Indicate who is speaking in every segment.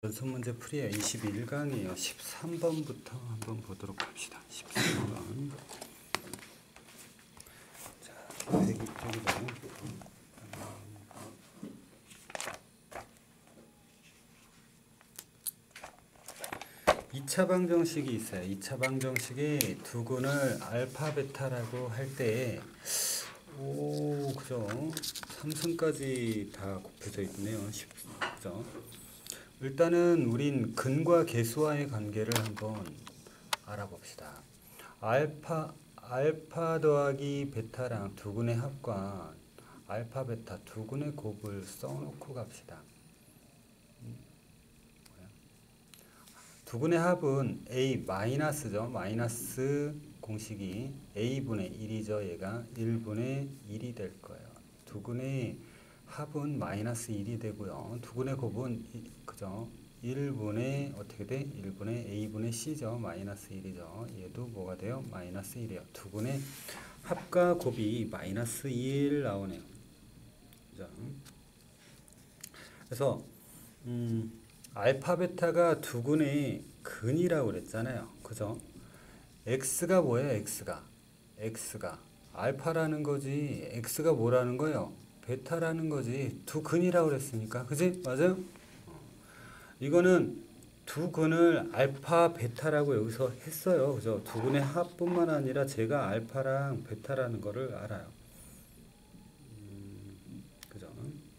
Speaker 1: 연습 문제 풀이에 21강이에요. 13번부터 한번 보도록 합시다. 13번. 자, 102쪽이죠. 2차 방정식이 있어요. 2차 방정식이 두근을 알파 베타라고 할 때, 그죠? 3승까지 다 곱해져 있네요. 그죠? 일단은 우린 근과 계수와의 관계를 한번 알아봅시다. 알파 더하기 베타랑 두근의 합과 알파 베타 두근의 곱을 써놓고 갑시다. 두근의 합은 a 마이너스죠. 마이너스 공식이 a분의 1이죠. 얘가 1분의 1이 될 거예요. 두근의 합은 마이너스 1이 되고요. 두근의 곱은 그죠? 1분의 어떻게 돼? 1분의 a분의 c죠. 마이너스 1이죠. 얘도 뭐가 돼요? 마이너스 1이에요. 두근의 합과 곱이 마이너스 1 나오네요. 그죠? 그래서 알파 베타가 두근의 근이라고 그랬잖아요. 그죠? x가 뭐예요? x가 알파라는 거지. x가 뭐라는 거예요? 베타라는 거지. 두 근이라고 그랬으니까. 그지? 맞아요? 이거는 두 근을 알파 베타라고 여기서 했어요. 그죠? 두 근의 합뿐만 아니라 제가 알파랑 베타라는 거를 알아요. 그죠?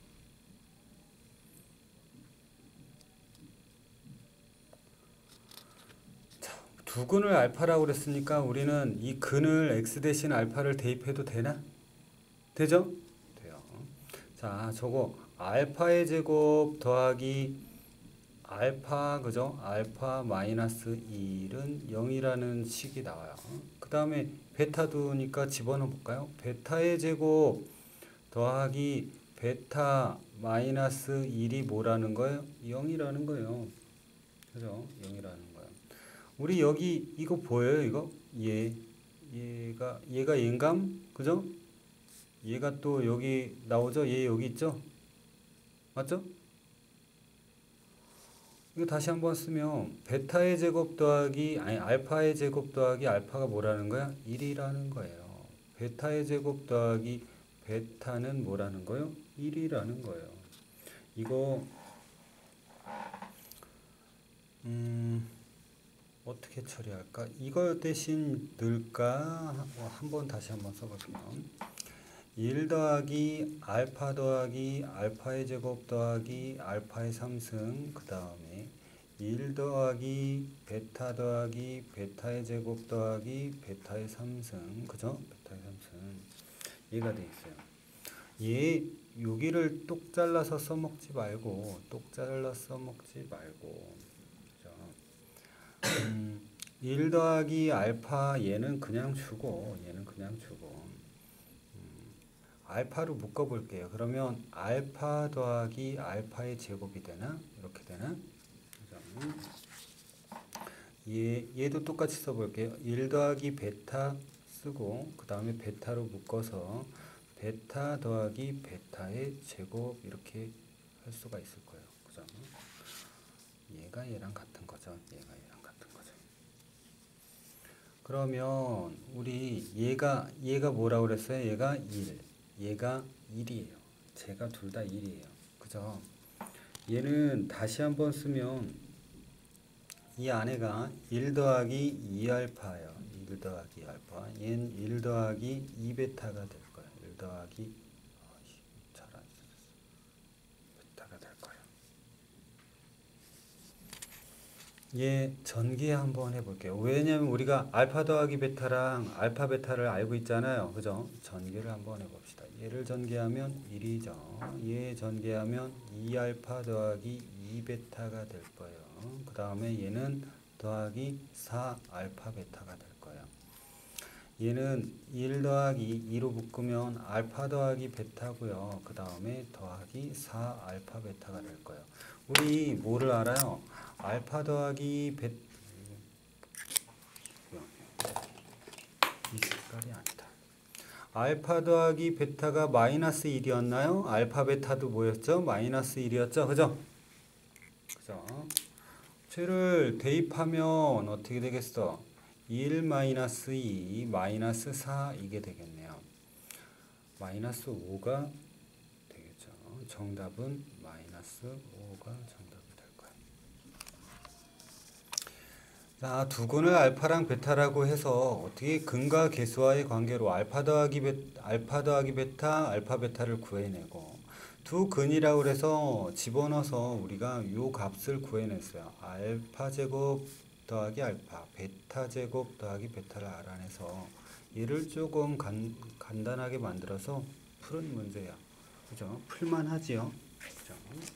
Speaker 1: 두 근을 알파라고 그랬으니까 우리는 이 근을 x 대신 알파를 대입해도 되나? 되죠? 돼요. 자, 저거 알파의 제곱 더하기 알파, 그죠? 알파 마이너스 1은 0이라는 식이 나와요. 그 다음에 베타도니까 집어넣어 볼까요? 베타의 제곱 더하기 베타 마이너스 1이 뭐라는 거예요? 0이라는 거예요. 그죠? 0이라는 거예요. 우리 여기 이거 보여요? 이거? 얘가 얘인감? 그죠? 얘가 또 여기 나오죠? 얘 여기 있죠? 맞죠? 이거 다시 한번 쓰면 베타의 제곱 더하기 알파의 제곱 더하기 알파가 뭐라는 거야? 1이라는 거예요. 베타의 제곱 더하기 베타는 뭐라는 거예요? 1이라는 거예요. 이거 어떻게 처리할까? 이거 대신 넣을까? 한번 다시 한번 써볼게요. 1 더하기 알파 더하기 알파의 제곱 더하기 알파의 3승 그 다음에 1 더하기 베타 더하기 베타의 제곱 더하기 베타의 3승 그죠? 베타의 3승 얘가 돼 있어요. 얘 여기를 똑 잘라서 써먹지 말고 똑 잘라서 써먹지 말고 1 더하기 알파 얘는 그냥 주고 얘는 그냥 주고 알파로 묶어볼게요. 그러면 알파 더하기 알파의 제곱이 되나? 이렇게 되나? 얘도 똑같이 써볼게요. 1 더하기 베타 쓰고 그 다음에 베타로 묶어서 베타 더하기 베타의 제곱 이렇게 할 수가 있을 거예요. 그죠? 얘가 얘랑 같은 거죠. 얘가 얘랑 같은 거죠. 그러면 우리 얘가 뭐라고 그랬어요? 얘가 1. 얘가 1이에요. 제가 둘 다 1이에요. 그죠? 얘는 다시 한번 쓰면 이 안에가 1 더하기 2알파예요. 1 더하기 알파. 얘는 1 더하기 2베타가 될 거예요. 1 더하기 잘 안 써졌어. 베타가 될 거예요. 얘 전개 한번 해볼게요. 왜냐면 우리가 알파 더하기 베타랑 알파 베타를 알고 있잖아요. 그죠? 전개를 한번 해봅시다. 얘를 전개하면 1이죠. 얘 전개하면 2알파 더하기 2베타가 될 거예요. 그 다음에 얘는 더하기 4알파 베타가 될 거예요. 얘는 1 더하기 2로 묶으면 알파 더하기 베타고요. 그 다음에 더하기 4알파 베타가 될 거예요. 우리 뭐를 알아요? 알파 더하기 베타 이 색깔이 아니다. 알파 더하기 베타가 마이너스 1이었나요? 알파 베타도 뭐였죠? 마이너스 1이었죠? 그죠? 그죠? 쟤를 대입하면 어떻게 되겠어? 1 마이너스 2 마이너스 4 이게 되겠네요. 마이너스 5가 되겠죠. 정답은 마이너스 5가 정답이 될 거예요. 자, 두근을 알파랑 베타라고 해서 어떻게 근과 계수와의 관계로 알파 더하기 베타, 알파 베타를 구해내고 두 근이라고 그래서 집어넣어서 우리가 요 값을 구해냈어요. 알파 제곱 더하기 알파, 베타 제곱 더하기 베타를 알아내서 얘를 조금 간단하게 만들어서 푸른 문제야. 그죠? 풀만하지요. 그죠?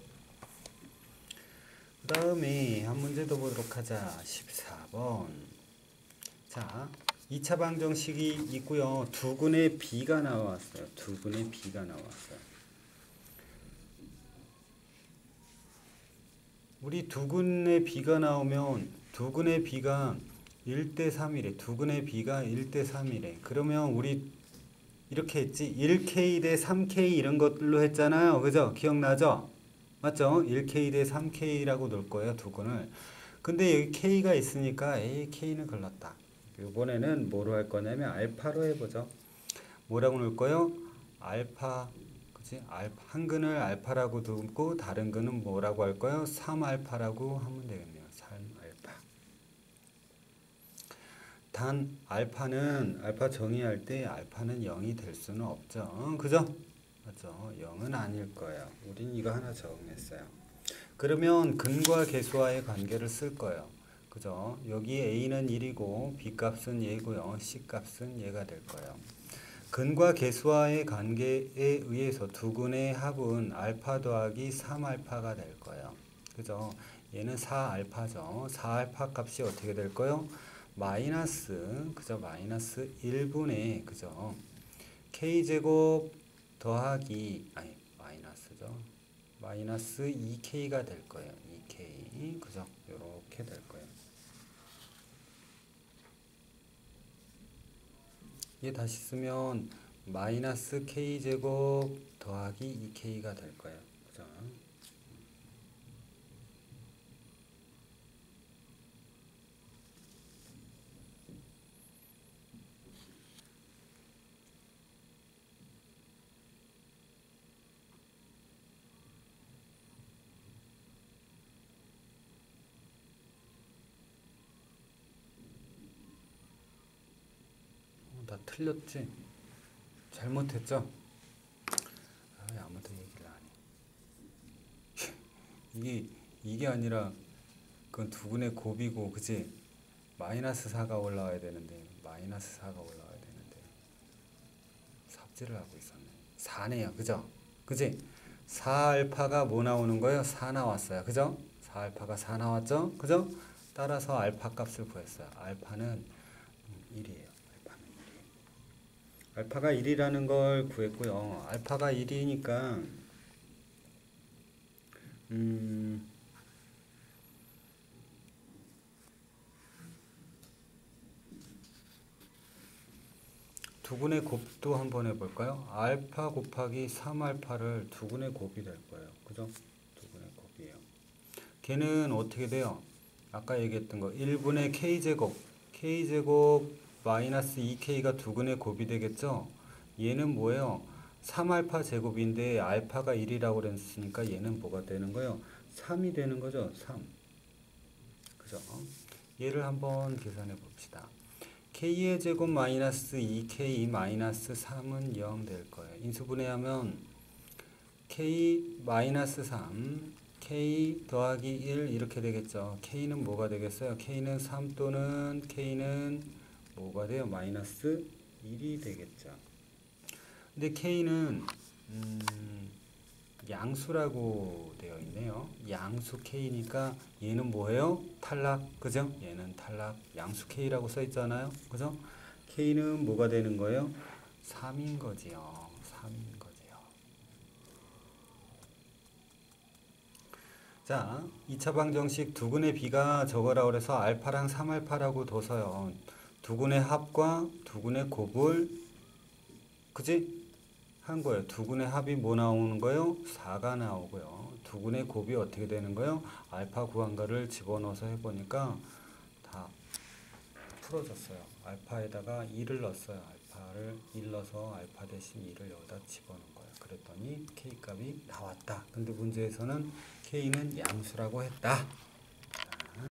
Speaker 1: 그 다음에 한 문제 더 보도록 하자. 14번. 자, 2차 방정식이 있고요. 두근의 비가 나왔어요. 두근의 비가 나왔어요. 우리 두근의 비가 나오면 두근의 비가 1대 3이래. 두근의 비가 1대 3이래. 그러면 우리 이렇게 했지. 1K 대 3K 이런 것들로 했잖아요. 그죠? 기억나죠? 맞죠? 1K 대 3K라고 놓을 거예요. 두근을. 근데 여기 K가 있으니까 에이 K는 걸렀다. 이번에는 뭐로 할 거냐면 알파로 해보죠. 뭐라고 놓을 거예요? 알파. 그치? 한 근을 알파라고 두고 다른 근은 뭐라고 할 거예요? 3알파라고 하면 되겠네요. 3알파. 단 알파 정의할 때 알파는 0이 될 수는 없죠. 그죠? 맞죠? 0은 아닐 거예요. 우린 이거 하나 적응했어요. 그러면 근과 계수와의 관계를 쓸 거예요. 그죠? 여기 A는 1이고 B 값은 얘고요. C 값은 얘가 될 거예요. 근과 계수와의 관계에 의해서 두 근의 합은 알파 더하기 3알파가 될 거예요. 그죠? 얘는 4알파죠. 4알파 값이 어떻게 될 거예요? 마이너스, 그죠? 마이너스 1분의, 그죠? K제곱 더하기, 아니, 마이너스죠. 마이너스 2K가 될 거예요. 2K. 그죠? 요렇게 될 거예요. 얘 다시 쓰면 마이너스 K제곱 더하기 2K가 될 거예요. 그죠? 나 틀렸지? 잘못했죠? 왜 아무도 얘기를 안 해? 이게 아니라 그건 두근의 곱이고, 그치? 마이너스 4가 올라와야 되는데 마이너스 4가 올라와야 되는데 삽질을 하고 있었네. 4네요. 그죠? 그치? 4알파가 뭐 나오는 거예요? 4 나왔어요. 그죠? 4알파가 4 나왔죠? 그죠? 따라서 알파 값을 구했어요. 알파는 1이에요. 알파가 1이라는 걸 구했고요. 알파가 1이니까 두근의 곱도 한번 해볼까요? 알파 곱하기 3알파를 두근의 곱이 될 거예요. 그죠? 두근의 곱이에요. 걔는 어떻게 돼요? 아까 얘기했던 거 1분의 K제곱 K제곱 마이너스 2K가 두근의 곱이 되겠죠? 얘는 뭐예요? 3알파 제곱인데 알파가 1이라고 그랬으니까 얘는 뭐가 되는 거예요? 3이 되는 거죠? 3. 그죠? 얘를 한번 계산해 봅시다. K의 제곱 마이너스 2K 마이너스 3은 0 될 거예요. 인수분해하면 K 마이너스 3 K 더하기 1 이렇게 되겠죠. K는 뭐가 되겠어요? K는 3 또는 K는 뭐가 돼요? 마이너스 1이 되겠죠. 근데 K는 양수라고 되어 있네요. 양수 K니까 얘는 뭐예요? 탈락. 그죠? 얘는 탈락. 양수 K라고 써 있잖아요. 그죠? K는 뭐가 되는 거예요? 3인 거지요. 3인 거지요. 자, 2차 방정식 두근의 비가 저거라 그래서 알파랑 3알파라고 둬서요. 두근의 합과 두근의 곱을 그지? 한 거예요. 두근의 합이 뭐 나오는 거예요? 4가 나오고요. 두근의 곱이 어떻게 되는 거예요? 알파 구한 거를 집어넣어서 해보니까 다 풀어졌어요. 알파에다가 2를 넣었어요. 알파를 1 넣어서 알파 대신 2를 여기다 집어넣은 거예요. 그랬더니 K 값이 나왔다. 근데 문제에서는 K는 양수라고 했다.